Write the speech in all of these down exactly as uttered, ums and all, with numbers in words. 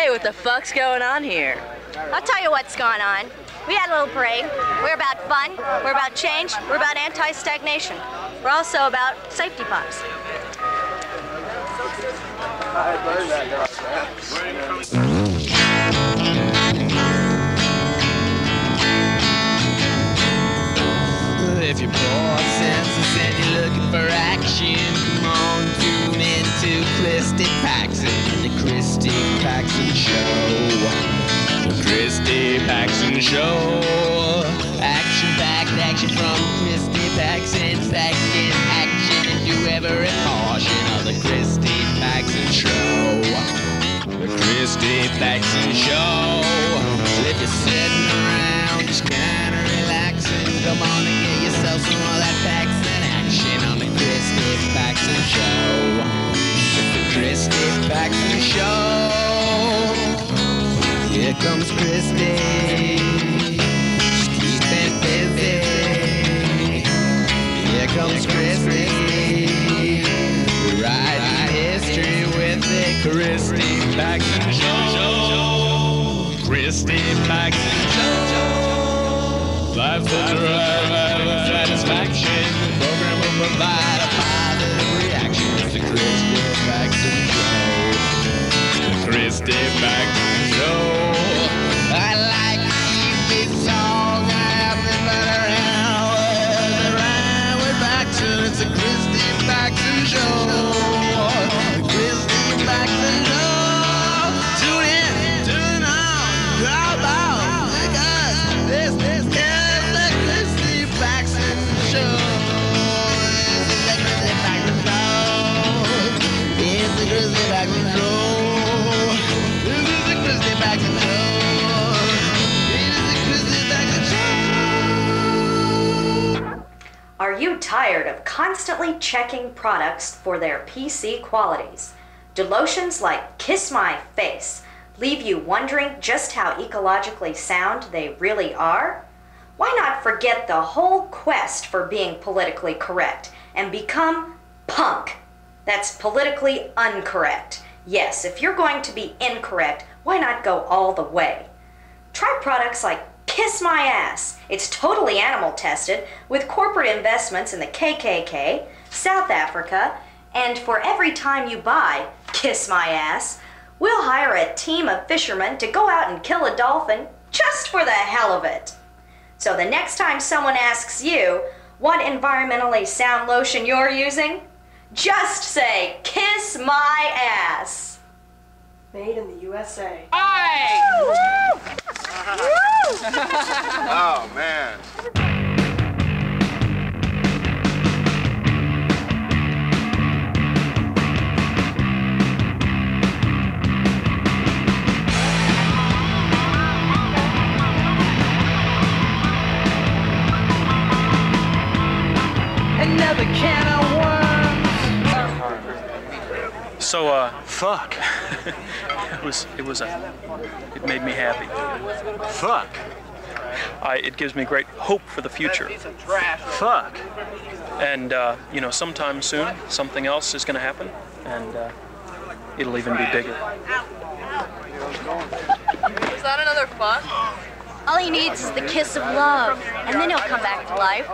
Hey, what the fuck's going on here? I'll tell you what's going on. We had a little parade. We're about fun, we're about change, we're about anti-stagnation. We're also about safety pops. If you're poor senses and you're looking for action, come on, tune in to Christy Paxson, the Christy Paxson Show. The Christy Paxson Show. Action-packed action from Christy Paxson. Second action into every portion of the Christy Paxson Show. The Christy Paxson Show. If you're sitting around just kinda relaxing, come on and get yourself some of that Paxson action on the Christy Paxson Show. It's the Christy Paxson Show. Here comes Christy. She's keeping busy. Here comes Christy. We're writing history with the Christy Paxson Show. Christy Paxson Show. Life's such a ride of satisfaction. The program will provide a positive reaction. It's the Christy Paxson Show. The Christy Paxson Show. I like to keep this song. I have been better hours. The rhyme with Paxson. It's the Christy Paxson Show. The Christy Paxson Show. Tune in, tune on, drop out, because this, this is the Christy Paxson Show. This is the Christy Paxson Show. It's the Christy Paxson Show. This is the Christy Paxson Show. It is the Christy Paxson Show. Are you tired of constantly checking products for their P C qualities? Do lotions like Kiss My Face leave you wondering just how ecologically sound they really are? Why not forget the whole quest for being politically correct and become punk? That's politically uncorrect. Yes, if you're going to be incorrect, why not go all the way? Try products like Kiss My Ass. It's totally animal tested with corporate investments in the K K K, South Africa, and for every time you buy Kiss My Ass, we'll hire a team of fishermen to go out and kill a dolphin just for the hell of it. So the next time someone asks you what environmentally sound lotion you're using, just say, Kiss My Ass. Made in the U S A. Aye! Oh, man. Another can of worms. So, uh, fuck. it was, it was a, it made me happy. Fuck. I, it gives me great hope for the future. Fuck. And, uh, you know, sometime soon, something else is gonna happen, and, uh, it'll even be bigger. Is that another fuck? All he needs is the kiss of love, and then he'll come back to life.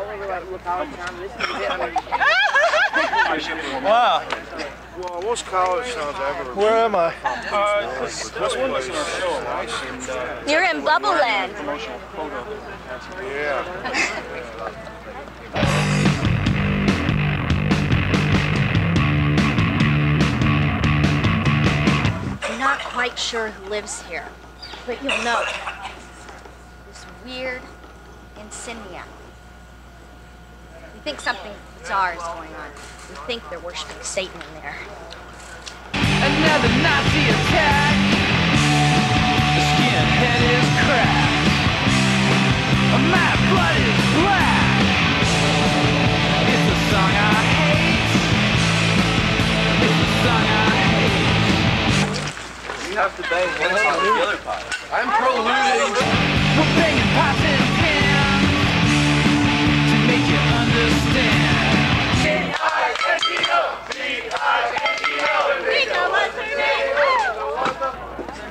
Wow. Well, most college sounds ever. Where am I? Uh, this, this place is nice. And, uh, You're in Bubble Land. yeah. You're not quite sure who lives here, but you'll know. This weird insomnia. You think something bizarre is going on. You think they're worshiping Satan in there. Another Nazi attack. The skinhead is cracked. My blood is black. It's the song I hate. It's the song I hate. You have to bang one on the other pot. I'm proluding. We're banging pots and pans to make you understand. C I N G O, C I N G O, We know what's her name.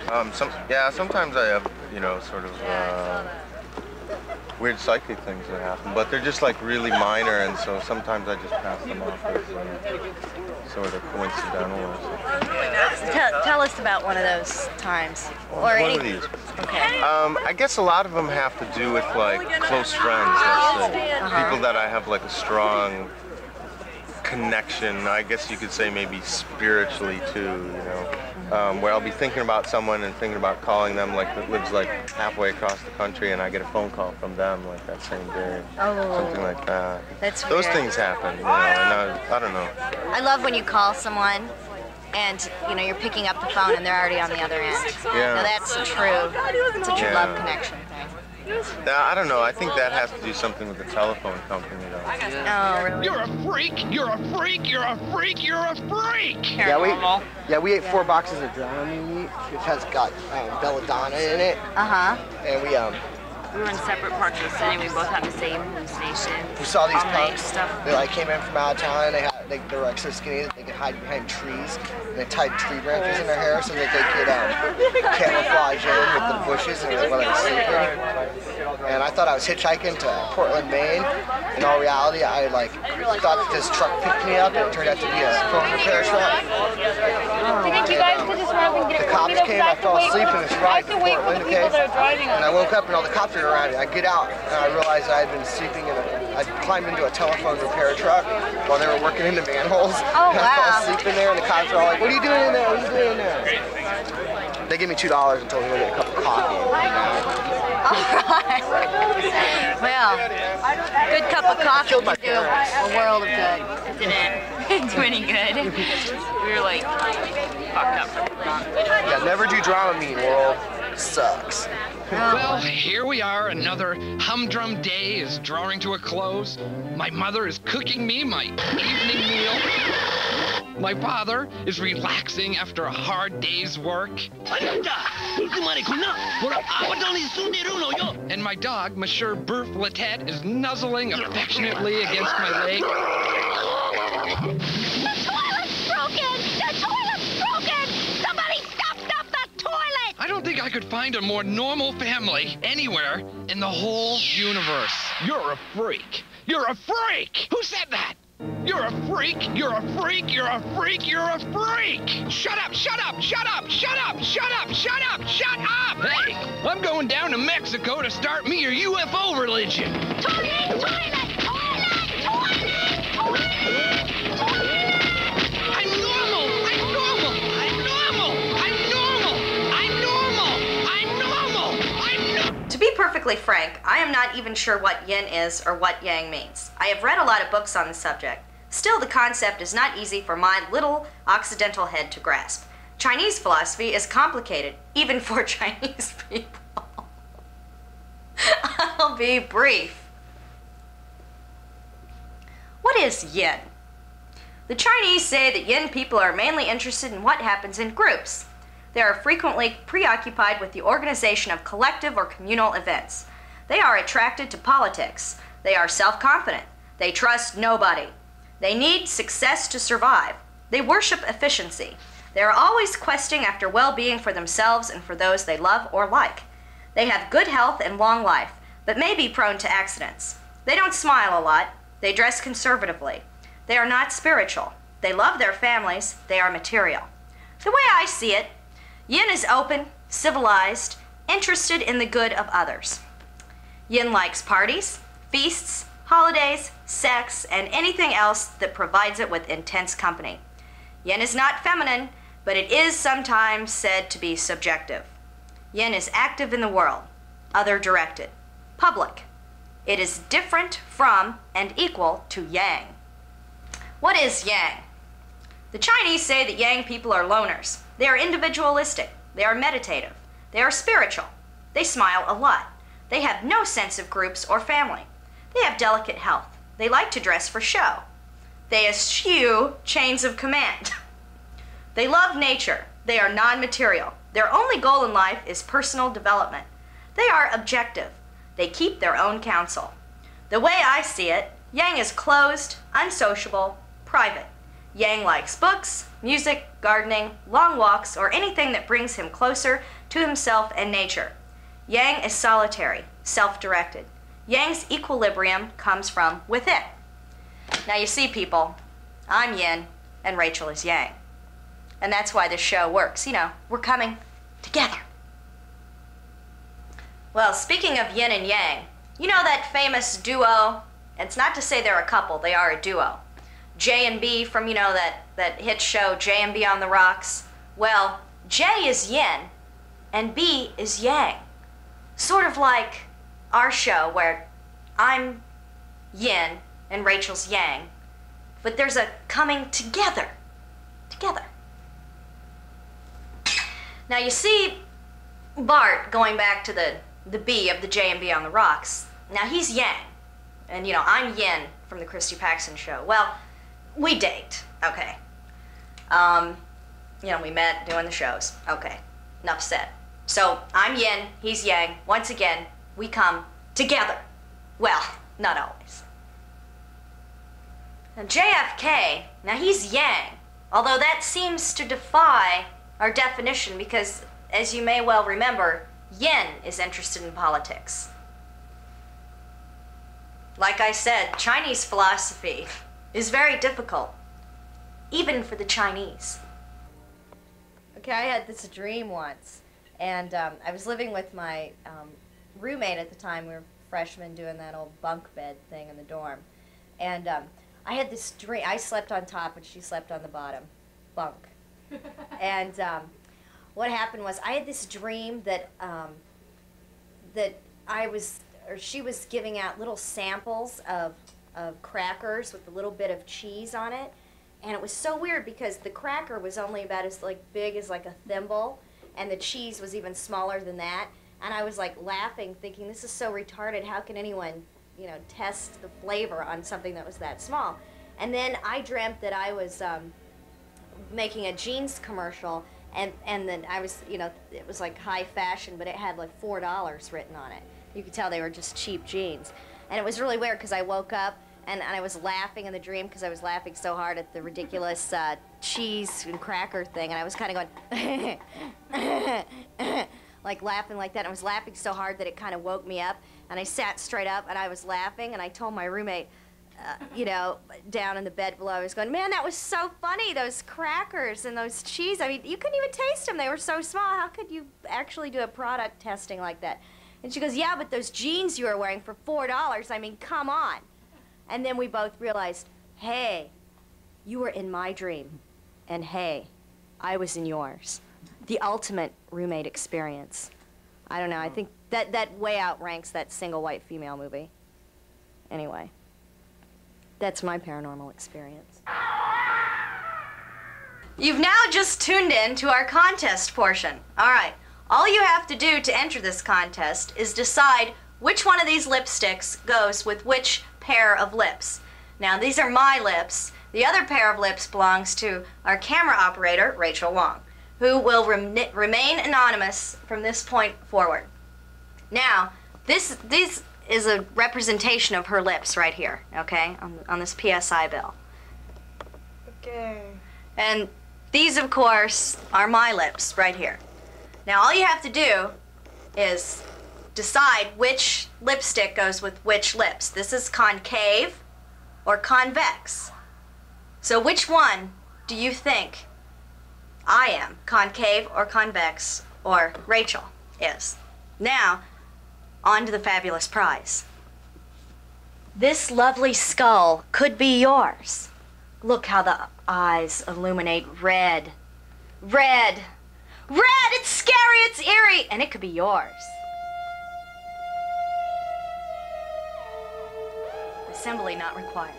Um, some, yeah, sometimes I have, you know, sort of uh, weird psychic things that happen, but they're just like really minor, and so sometimes I just pass them off as uh, sort of coincidental or something. Tell, tell us about one of those times. Or one any... of these. Okay. Um, I guess a lot of them have to do with like close friends, let's say. Uh-huh. People that I have like a strong connection, I guess you could say maybe spiritually too, you know, um, where I'll be thinking about someone and thinking about calling them, like that lives like halfway across the country, and I get a phone call from them like that same day, oh, something like that. That's Those weird. things happen, you know, and I, I don't know. I love when you call someone and, you know, you're picking up the phone and they're already on the other end. Yeah. Now that's a true, it's a true Yeah. love connection thing. Yeah, I don't know. I think that has to do something with the telephone company, though. Oh, really? You're a freak! You're a freak! You're a freak! You're a freak! Yeah, we yeah we ate four boxes of drowning meat, which has got um, belladonna in it. Uh huh. And we um We were in separate parts of the city. We both had the same police station. we saw these all night punks. stuff. They like came in from out of town. And they had they, they were like so skinny that they could hide behind trees. And they tied tree branches in their hair so that they could um, camouflage in with the bushes and while they were sleeping. And I thought I was hitchhiking to Portland, Maine. In all reality, I like thought that this truck picked me up, and it turned out to be a phone repair truck. I think you guys could just run up and get The it cops came, I fell asleep in this ride to to wait for Portland, the people okay? that are driving And I woke up and all the cops were around me. I get out and I realized I had been sleeping in a, I climbed into a telephone repair truck while they were working in the manholes. Oh, and I fell wow. asleep in there and the cops were all like, what are you doing in there? What are you doing in there? They gave me two dollars and told me to go get a cup of coffee. Alright. Well, good cup of coffee Killed my can do a world of good. It didn't do any good. We were like fucked up for Yeah, never do drama mean, world. Sucks. Well, here we are. Another humdrum day is drawing to a close. My mother is cooking me my evening meal. My father is relaxing after a hard day's work. And my dog, Monsieur Berth Latet, is nuzzling affectionately against my leg. broken! The toilet's broken! Somebody stop, stop the toilet! I don't think I could find a more normal family anywhere in the whole universe. You're a freak. You're a freak! Who said that? You're a freak! You're a freak! You're a freak! You're a freak! Shut up! Shut up! Shut up! Shut up! Shut up! Shut up! Shut up! Hey, I'm going down to Mexico to start me your U F O religion. Toilet! Toilet! Toilet! Toilet! Toilet! Toilet! I'm normal! I'm normal! I'm normal! I'm normal! I'm normal! I'm normal! I'm normal! To be perfectly frank, I am not even sure what yin is or what yang means. I have read a lot of books on the subject. Still, the concept is not easy for my little Occidental head to grasp. Chinese philosophy is complicated, even for Chinese people. I'll be brief. What is yin? The Chinese say that yin people are mainly interested in what happens in groups. They are frequently preoccupied with the organization of collective or communal events. They are attracted to politics. They are self-confident. They trust nobody. They need success to survive. They worship efficiency. They are always questing after well-being for themselves and for those they love or like. They have good health and long life, but may be prone to accidents. They don't smile a lot. They dress conservatively. They are not spiritual. They love their families. They are material. The way I see it, yin is open, civilized, interested in the good of others. Yin likes parties, feasts, holidays, sex, and anything else that provides it with intense company. Yin is not feminine, but it is sometimes said to be subjective. Yin is active in the world, other-directed, public. It is different from and equal to yang. What is yang? The Chinese say that yang people are loners. They are individualistic. They are meditative. They are spiritual. They smile a lot. They have no sense of groups or family. They have delicate health. They like to dress for show. They eschew chains of command. They love nature. They are non-material. Their only goal in life is personal development. They are objective. They keep their own counsel. The way I see it, yang is closed, unsociable, private. Yang likes books, music, gardening, long walks, or anything that brings him closer to himself and nature. Yang is solitary, self-directed. Yang's equilibrium comes from within. Now you see, people, I'm yin and Rachel is yang. And that's why this show works. You know, we're coming together. Well, speaking of yin and yang, you know that famous duo? It's not to say they're a couple, they are a duo. J and B from, you know, that, that hit show, J and B on the Rocks. Well, J is yin and B is yang. Sort of like our show where I'm yin and Rachel's yang, but there's a coming together, together. Now you see Bart, going back to the, the B of the J and B on the Rocks, now he's yang, and you know, I'm yin from the Christy Paxson show. Well, we date, okay. Um, you know, we met doing the shows, okay, enough said. So I'm yin, he's yang, once again, we come together. Well, not always. Now J F K, now he's yang, although that seems to defy our definition because, as you may well remember, yin is interested in politics. Like I said, Chinese philosophy is very difficult, even for the Chinese. Okay, I had this dream once, and um, I was living with my um, roommate at the time. We were freshmen doing that old bunk bed thing in the dorm. And um, I had this dream. I slept on top and she slept on the bottom bunk. And um, what happened was I had this dream that um, that I was, or she was giving out little samples of, of crackers with a little bit of cheese on it. And it was so weird because the cracker was only about as like big as like a thimble, and the cheese was even smaller than that. And I was like laughing, thinking, this is so retarded. How can anyone, you know, test the flavor on something that was that small? And then I dreamt that I was um, making a jeans commercial, and, and then I was, you know, it was like high fashion, but it had like four dollars written on it. You could tell they were just cheap jeans. And it was really weird because I woke up and, and I was laughing in the dream because I was laughing so hard at the ridiculous uh, cheese and cracker thing, and I was kind of going, like laughing like that. I was laughing so hard that it kind of woke me up, and I sat straight up and I was laughing, and I told my roommate, uh, you know, down in the bed below, I was going, man, that was so funny, those crackers and those cheese. I mean, you couldn't even taste them. They were so small. How could you actually do a product testing like that? And she goes, yeah, but those jeans you were wearing for four dollars, I mean, come on. And then we both realized, hey, you were in my dream, and hey, I was in yours. The ultimate roommate experience. I don't know, I think that, that way outranks that single white female movie. Anyway, that's my paranormal experience. You've now just tuned in to our contest portion. All right, all you have to do to enter this contest is decide which one of these lipsticks goes with which pair of lips. Now, these are my lips. The other pair of lips belongs to our camera operator, Rachel Wong, who will rem remain anonymous from this point forward. Now, this, this is a representation of her lips right here, okay, on, on this P S I bill. Okay. And these, of course, are my lips right here. Now, all you have to do is decide which lipstick goes with which lips. This is concave or convex. So which one do you think I am, concave or convex, or Rachel is? Now, on to the fabulous prize. This lovely skull could be yours. Look how the eyes illuminate red. Red! Red! It's scary, it's eerie, and it could be yours. Assembly not required.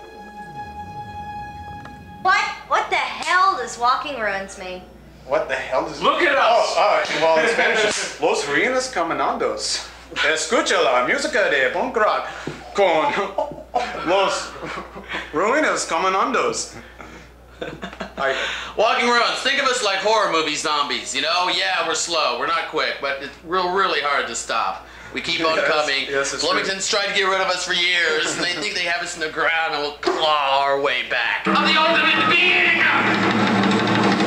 What? What the hell does walking ruins mean? What the hell does... Look at us! Oh, oh, well, in Spanish es Los Ruinas Caminandos. Escucha la música de punk rock con Los Ruinas Caminandos. I... Walking ruins. Think of us like horror movie zombies, you know? Yeah, we're slow, we're not quick, but it's real, really hard to stop. We keep on yes, coming. Yes, Flemington's tried to get rid of us for years, and they think they have us in the ground, and we'll claw our way back. I'm the ultimate being!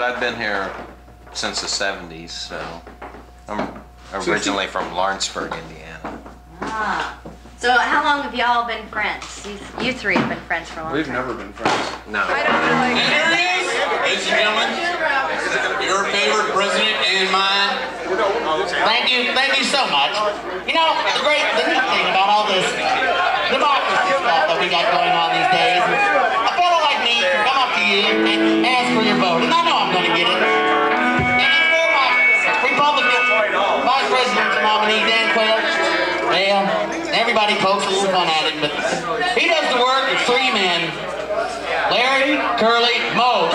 I've been here since the seventies, so I'm originally from Lawrenceburg, Indiana. Ah. So how long have y'all been friends? You, you three have been friends for a long We've time. never been friends. No. I don't know, like... And here it is, ladies and gentlemen, your favorite president and mine. Thank you, thank you so much. You know, the great, the neat thing about all this democracy stuff that we got going on these days is a fellow like me can come up to you and ask for your vote, and I know I'm going to get it. And it's for my Republican Vice Presidential nominee, Dan Quayle. Well, everybody pokes a little fun at him, but he does the work of three men. Larry, Curly, Moe.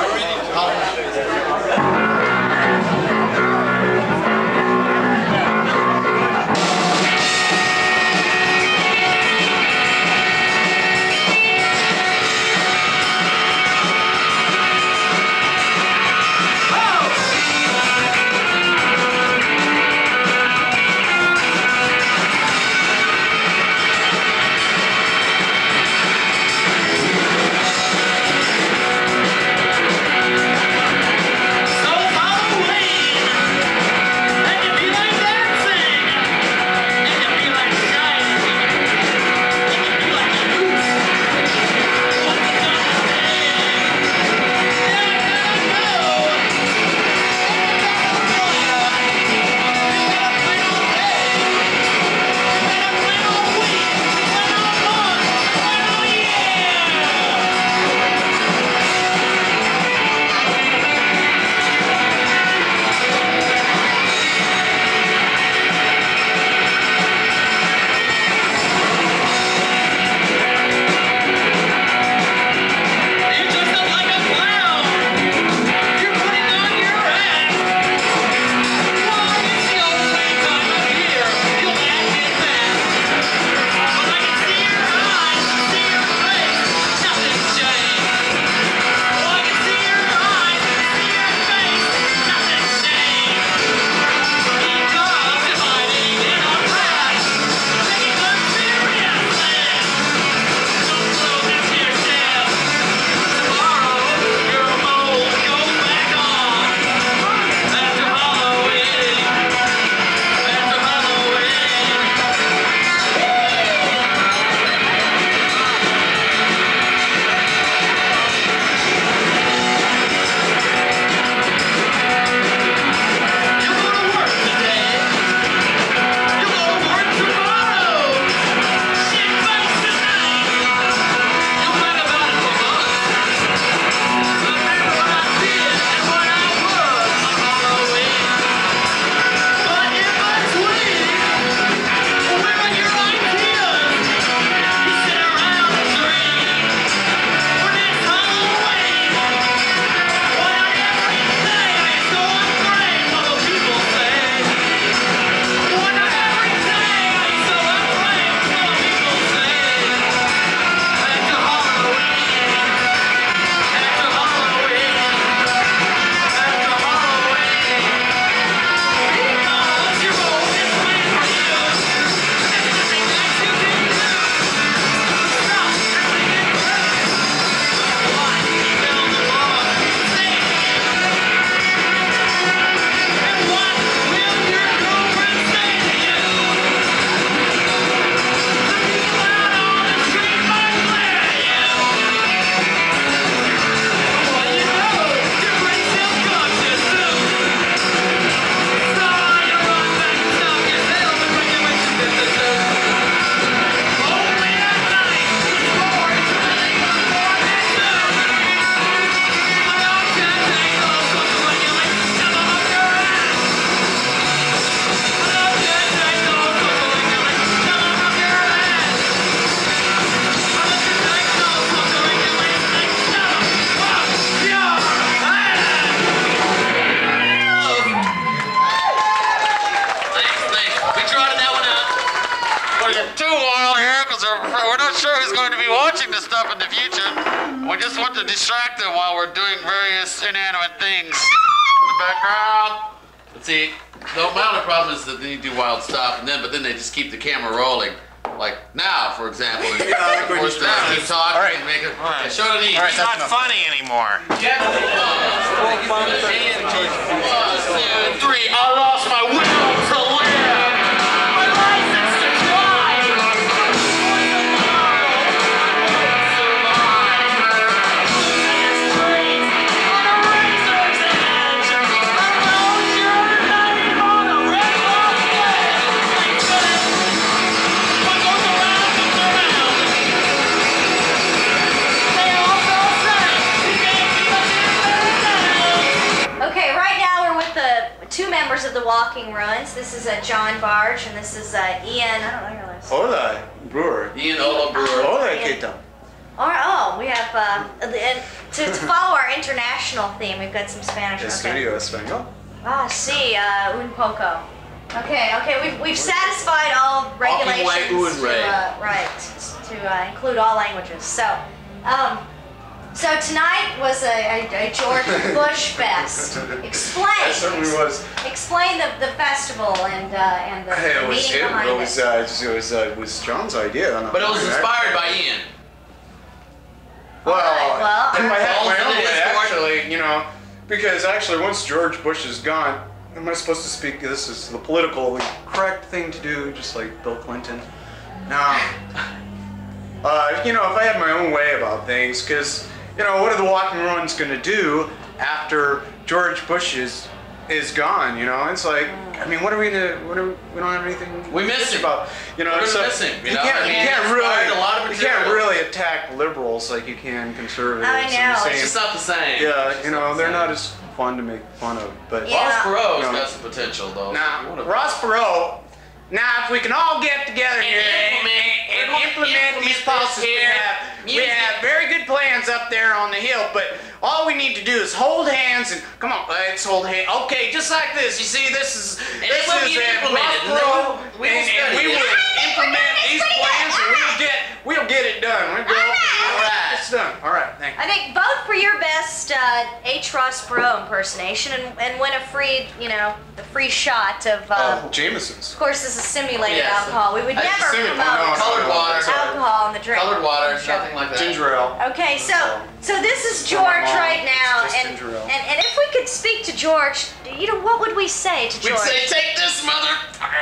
watching this stuff in the future. We just want to distract them while we're doing various inanimate things in the background. But see, the amount of problem is that they do wild stuff, and then but then they just keep the camera rolling Like now, for example. Yeah, like when Forced you- to keep talking All right. and make it. All right. Show it. All right, It's that's not enough. funny anymore. One, two, three. I lost my will to live. My license to drive. Okay, right now we're with the two members of the Walking Ruins. This is uh, John Barge, and this is uh, Ian. I don't know your last. Hola, Brewer. Ian Ola Brewer. Hola, ¿qué tal? All right, oh, we have uh, and to, to follow our international theme. We've got some Spanish. Estudio español. Ah, sí, uh, un poco. Okay, okay, we've, we've satisfied all regulations Walking way, un to, ray. uh, right, to uh, include all languages. So, um, so tonight was a, a, a George Bush fest. Explain. It certainly was. Explain the, the festival and uh, and the, Hey, the it was meaning it, behind it it. was uh, it was uh, it was John's idea. and But it was I- inspired by Ian. Well, Alright, well, in my head, alright. my own It is way, for- actually, you know, because actually once George Bush is gone, am I supposed to speak? This is the political correct thing to do, just like Bill Clinton. No. Uh, you know, if I had my own way about things, because you know, what are the Walking Ruins going to do after George Bush is is gone? You know, it's like, I mean, what are we gonna? What are we, we don't have anything. We miss him. about. You know, What are we so missing, you you know? can't, I mean, you can't he really, inspired a lot of you can't material. really attack liberals like you can conservatives. I and know, the it's same- It's not the same. yeah, you know, they're not as fun to make fun of, but Yeah. Ross Perot's No. got some potential, though. now What a- Ross Perot. Now, if we can all get together here and, implement- and, and implement, implement these this policies, we here have, we music. have very good plans up there on the hill. But all we need to do is hold hands and come on, let's hold hands. Okay, just like this. You see, this is And this it will is be a implemented, Ross and then Perot, we- we will and, and study we it. will implement these plans, and we'll get we'll get it done. We'll go. All right. It's done. All right, thank you. I think vote for your best uh, H. Ross Perot impersonation and, and win a free, you know, a free shot of. Uh, Oh, Jameson's. Of course, this is simulated Yes. alcohol. We would I never simulated- promote no, Colored water. alcohol in the drink. Colored water, Show. nothing like that. Ginger ale. Okay, so so this is It's not George long, right it's now, just and, ginger ale. and and if we could speak to George, you know, what would we say to We'd George? say, take this, mother.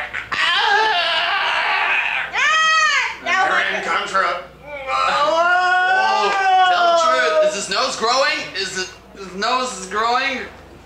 Ah! Now Aaron what- Contra. Oh, tell the truth. Is his nose growing? Is it, his nose is growing?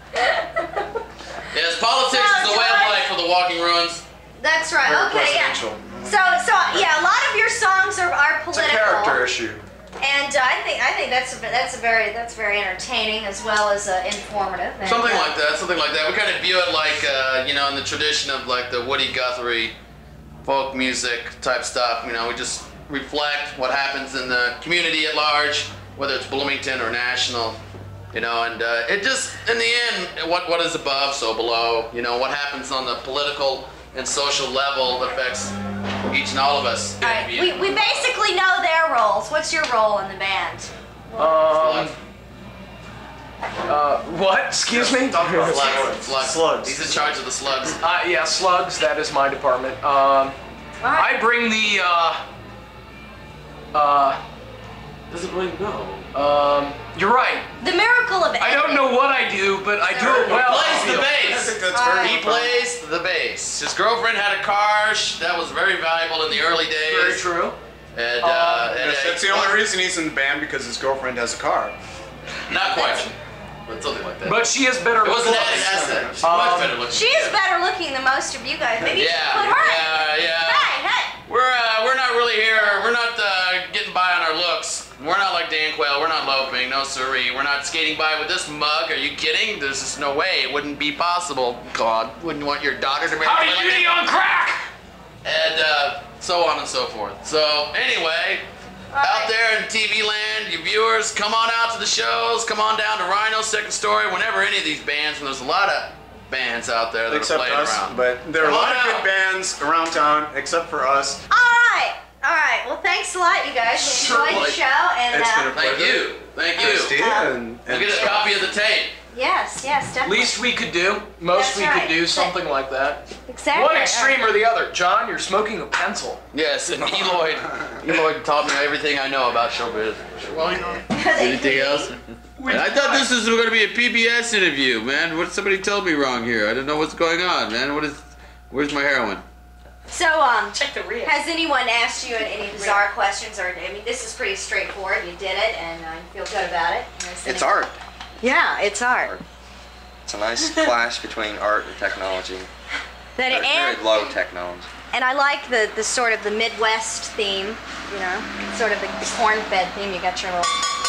Yes, politics No, is the way of George. life for the Walking Ruins. That's right. Very Okay, yeah. presidential. So so yeah, a lot of your songs are, are It's a political. character issue. And uh, I think I think that's a, that's a very that's very entertaining as well as uh, informative. And, Something uh, like that, something like that. We kind of view it like, uh, you know, in the tradition of like the Woody Guthrie folk music type stuff. You know, we just reflect what happens in the community at large, whether it's Bloomington or national. You know, and uh, it just, in the end, what what is above, so below. You know, what happens on the political and social level affects each and all of us. All right, we, we basically know their roles. What's your role in the band? Um. Uh, what? Excuse me? Slugs. Slugs. Slugs. He's in charge of the slugs. Uh, yeah, slugs. That is my department. Um, I bring the. Uh, uh, Doesn't really know. Um, you're right. The miracle of it. I don't know what I do, but I do it well. He plays the I bass. I think that's very He fun. plays the bass. His girlfriend had a car. sh- That was very valuable in the early days. Very true. And, uh, and That's, uh, that's the only reason he's in the band, because his girlfriend has a car. Not quite, but something like that. But she is better It wasn't looking. an asset. She's Um, much better looking. She is better looking than most of you guys. Maybe you should Yeah, put her. yeah, yeah. Hey, hey. We're uh, we're not really here. We're not uh, getting by on our looks. We're not like Dan Quayle. We're not loping. No siree. We're not skating by with this mug. Are you kidding? There's just no way. It wouldn't be possible. God, wouldn't want your daughter to marry. Howdy like doody that. on crack! And uh, so on and so forth. So anyway, out there in T V land, you viewers, come on out to the shows. Come on down to Rhino's Second Story. Whenever any of these bands, and there's a lot of bands out there that Except are playing us, around. but there are a Come lot on of out. good bands around town, except for us. All right. All right. Well, thanks a lot, you guys. We enjoyed the Certainly. show, and It's uh, been a Thank pleasure. you. Thank you. Christy, and, We'll and get a copy of the tape. Yes, yes, definitely. Least we could do. Most That's we right. could do, something like that. Exactly. One extreme or the other. John, you're smoking a pencil. Yes, and Eloyd, Eloyd taught me everything I know about showbiz. Anything else? I thought this was going to be a P B S interview, man. What somebody told me wrong here. I don't know what's going on, man. What is? Where's my heroin? So, um, Check the real. Has anyone asked you any bizarre questions? Or I mean, this is pretty straightforward. You did it, and uh, you feel good about it. It's art. Yeah, it's art. It's a nice clash between art and technology. That Very, and, very low technology. And I like the, the sort of the Midwest theme, you know, sort of the, the corn-fed theme. You got your little.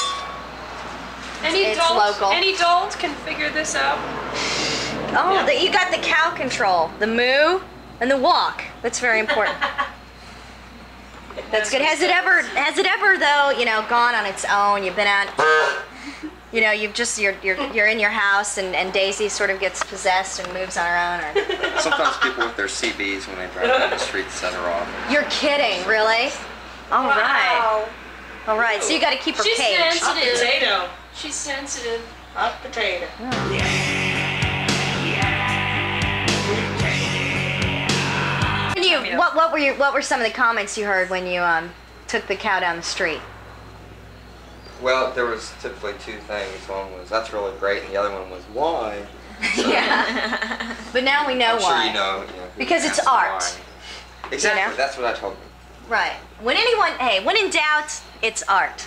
Any it's dolt, local. Any dolt can figure this out. Oh, Yeah. the, you got the cow control, the moo, and the walk. That's very important. That's good. Has it ever, has it ever though, you know, gone on its own? You've been out, you know, you've just you're you're you're in your house, and, and Daisy sort of gets possessed and moves on her own. Or Sometimes people with their C Bs when they drive down the street set her off. You're kidding, really? All Wow. right. All right. So you got to keep her She's caged. sensitive. Potato. She's sensitive. Hot potato. When you, what what were your what were some of the comments you heard when you um took the cow down the street? Well, there was typically two things. One was, that's really great, and the other one was, why? So, Yeah. But now we know I'm why. sure you know. You know who Because it's asked art. why. Exactly, You know? that's what I told them. Right. When anyone, hey, when in doubt, it's art.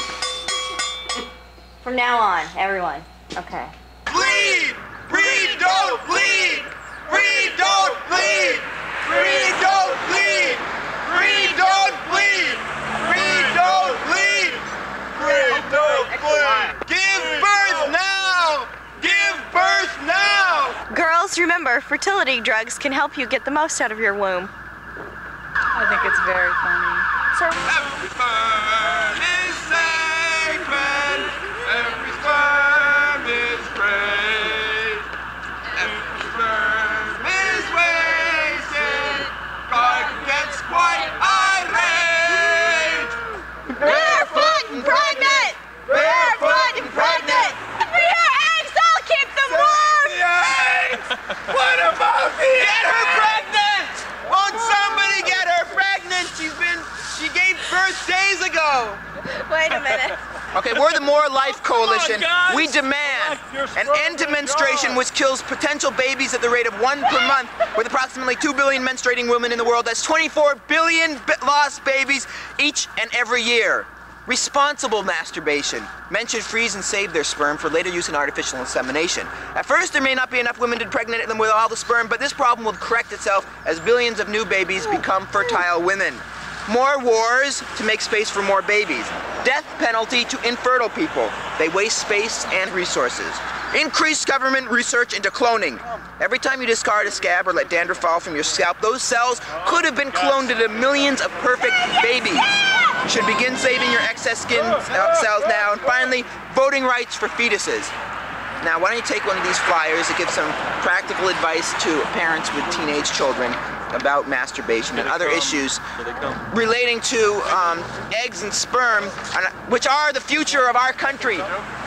From now on, everyone. Okay. Bleed! Breed, don't bleed! Breed, don't bleed! Breed, don't bleed! Breed, don't bleed! Breed, don't bleed! Breed, don't bleed! Give birth now! Give birth now! Girls, remember, fertility drugs can help you get the most out of your womb. I think it's very funny. Every sperm is sacred. Every sperm is great. Every sperm is wasted. God gets quite irate. Barefoot and pregnant! Barefoot and pregnant! For your eggs, I'll keep them warm! The eggs! What about the eggs? Get her pregnant! Won't somebody get her pregnant? She's been, she gave birth days ago. Wait a minute. Okay, we're the More Life Coalition. We demand an end to menstruation, which kills potential babies at the rate of one per month, with approximately two billion menstruating women in the world. That's twenty-four billion lost babies each and every year. Responsible masturbation. Men should freeze and save their sperm for later use in artificial insemination. At first, there may not be enough women to impregnate them with all the sperm, but this problem will correct itself as billions of new babies become fertile women. More wars to make space for more babies. Death penalty to infertile people. They waste space and resources. Increased government research into cloning. Every time you discard a scab or let dandruff fall from your scalp, those cells could have been cloned into millions of perfect babies. You should begin saving your excess skin cells now. And finally, voting rights for fetuses. Now, why don't you take one of these flyers that gives some practical advice to parents with teenage children about masturbation and other issues relating to um, eggs and sperm, which are the future of our country.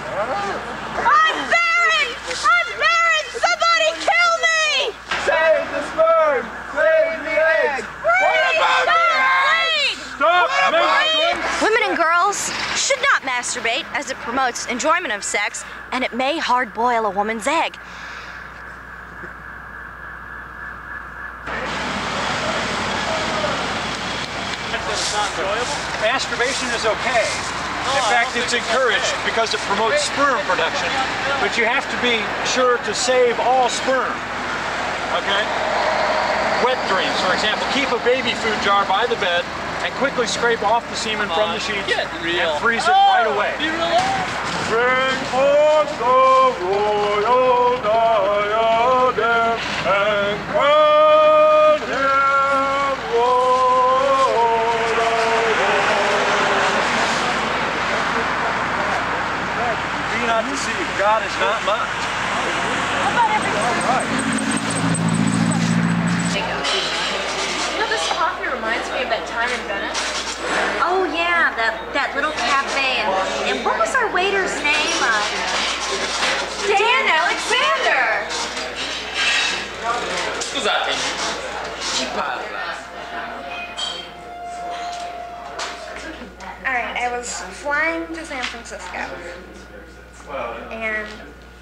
I'm barren! I'm barren! Somebody kill me! Save the sperm! Save the eggs! What about the eggs? Stop! Women and girls should not masturbate, as it promotes enjoyment of sex, and it may hard-boil a woman's egg. Masturbation is okay. In fact, it's encouraged because it promotes sperm production. But you have to be sure to save all sperm. Okay? Wet dreams, for example. Keep a baby food jar by the bed and quickly scrape off the semen from the sheets and freeze it right away. Bring forth the royal diadem and crown him Lord of Be not deceived. God is not mocked. How about everything? You know, this coffee reminds me of that time in Venice. Oh yeah, that that little cafe, and, and what was our waiter's name? Uh, Dan Scusatemi. Chi parla? Alright, I was flying to San Francisco. And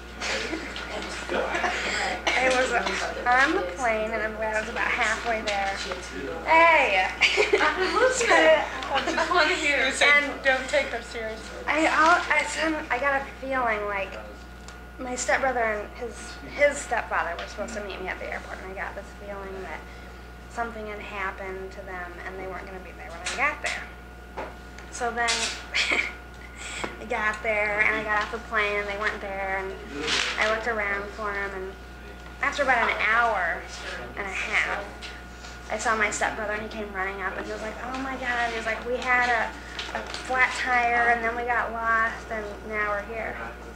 I was on the plane, and I was about halfway there. Hey! I'm listening. I just want to hear you say, And don't take her seriously. I, all, I, some, I got a feeling like my stepbrother and his his stepfather were supposed to meet me at the airport, and I got this feeling that something had happened to them, and they weren't going to be there when I got there. So then I got there, and I got off the plane, and they weren't there, and I looked around for them, and after about an hour and a half, I saw my stepbrother, and he came running up, and he was like, oh my God, he was like, we had a, a flat tire, and then we got lost, and now we're here.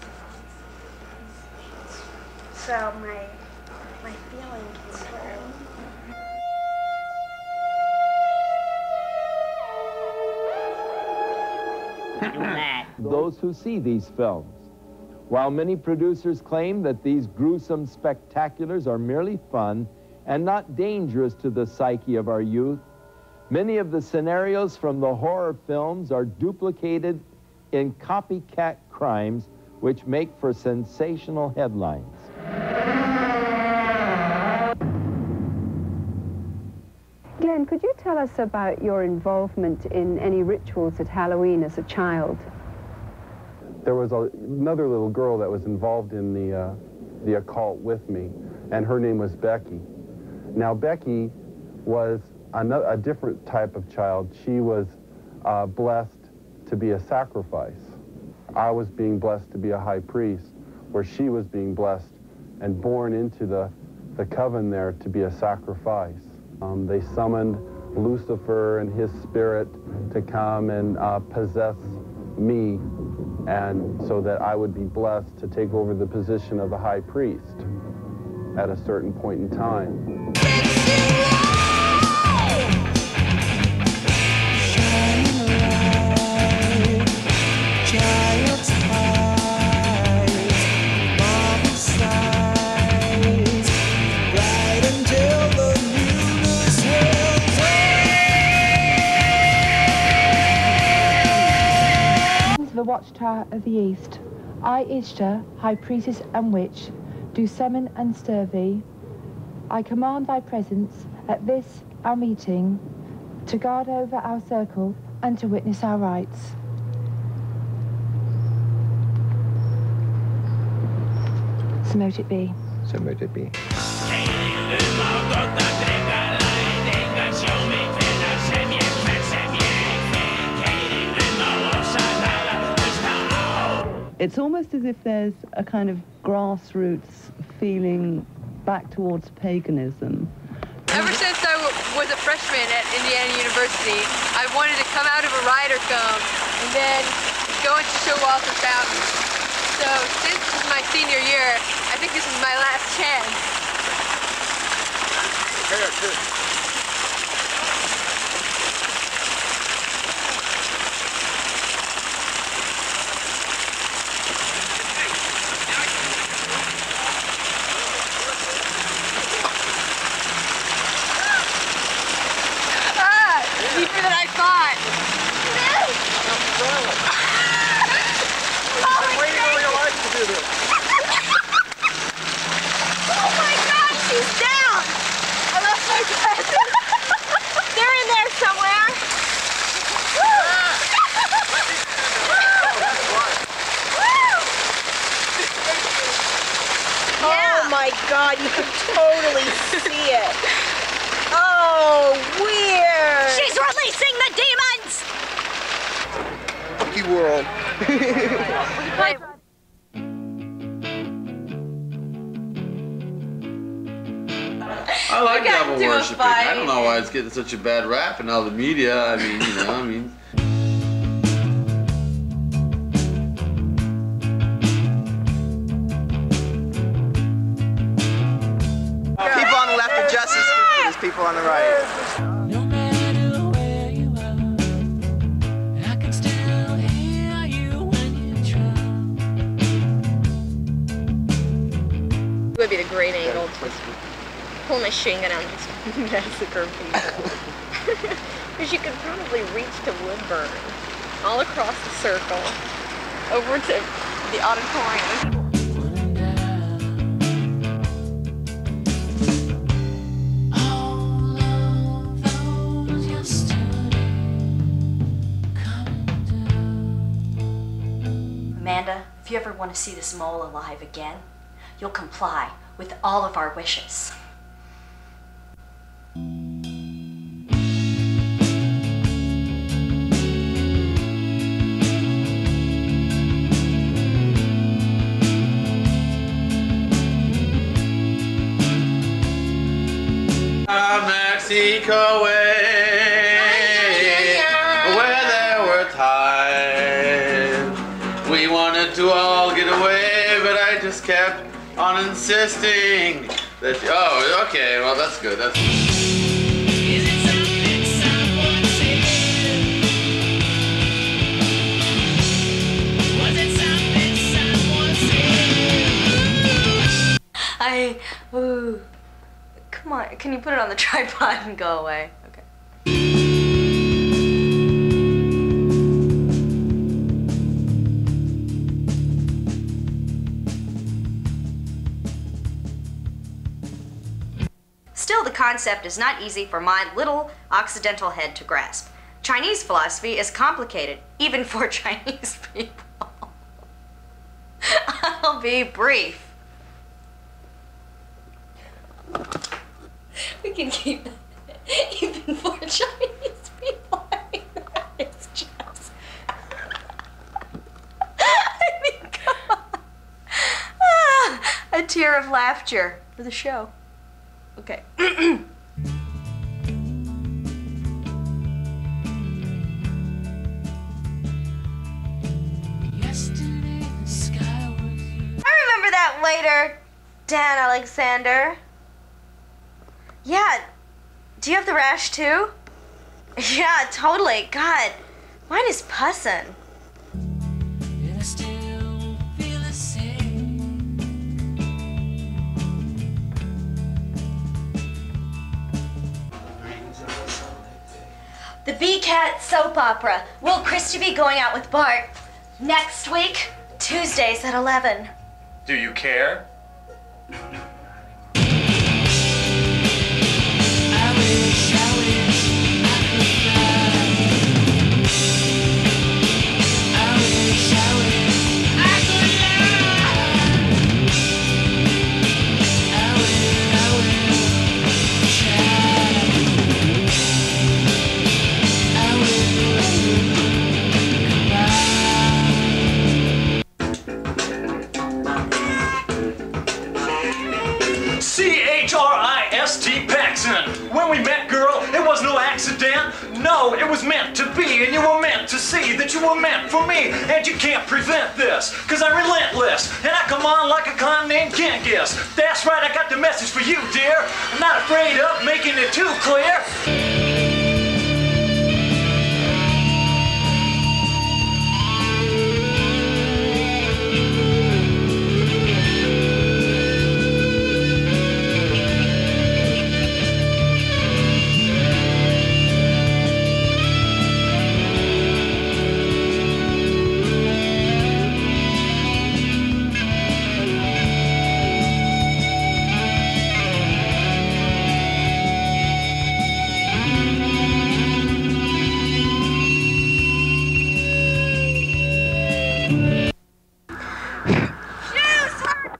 So my, my feeling came through. Those who see these films. While many producers claim that these gruesome spectaculars are merely fun and not dangerous to the psyche of our youth, many of the scenarios from the horror films are duplicated in copycat crimes which make for sensational headlines. Glenn, could you tell us about your involvement in any rituals at Halloween as a child? There was a, another little girl that was involved in the, uh, the occult with me, and her name was Becky. Now, Becky was another, a different type of child. She was uh, blessed to be a sacrifice. I was being blessed to be a high priest, where she was being blessed and born into the, the coven there to be a sacrifice. Um, they summoned Lucifer and his spirit to come and uh, possess me, and so that I would be blessed to take over the position of the high priest at a certain point in time. The Watchtower of the East. I, Ishtar, High Priestess and Witch, do summon and stir thee. I command thy presence at this, our meeting, to guard over our circle and to witness our rites. So mote it be. So mote it be. It's almost as if there's a kind of grassroots feeling back towards paganism. Ever since I was a freshman at Indiana University, I wanted to come out of a rider comb and then go into Showalter Fountain. So since this is my senior year, I think this is my last chance. Here, too. Deeper than I thought. I've been waiting all your life to do this. Oh my God, she's down. I lost my dress. They're in there somewhere. Oh my God, you can totally see it. Oh, weird! She's releasing the demons! Fuck you, world. I like We got devil into a worshiping. I fight. don't know why it's getting such a bad rap in all the media. I mean, you know, I mean. People on the left are just as stupid as people on the right. No matter where you are, I can still hear you when you try. It would be a great angle to pull my machine gun out and just massacre people. Because you could probably reach to Woodburn, all across the circle, over to the auditorium. Amanda, if you ever want to see this mole alive again, you'll comply with all of our wishes. Mexico way, where there were tides. We wanted to all get away, but I just kept on insisting that. Oh, okay. Well, that's good. That's. I. Ooh. Come on, can you put it on the tripod and go away? Okay. Still, the concept is not easy for my little Occidental head to grasp. Chinese philosophy is complicated, even for Chinese people. I'll be brief. We can keep that even for Chinese people. I mean, that is just. I mean, come on. Ah, a tear of laughter for the show. Okay. I remember that later, Dan Alexander. Yeah, do you have the rash too? Yeah, totally. God, mine is pussin'. And I still feel the same. The B-Cat soap opera. Will Christy be going out with Bart next week? Tuesdays at eleven. Do you care? C H R I S T Paxson. When we met, girl, it was no accident. No, it was meant to be, and you were meant to see that you were meant for me. And you can't prevent this, cause I'm relentless. And I come on like a clown named Genghis. That's right, I got the message for you, dear. I'm not afraid of making it too clear.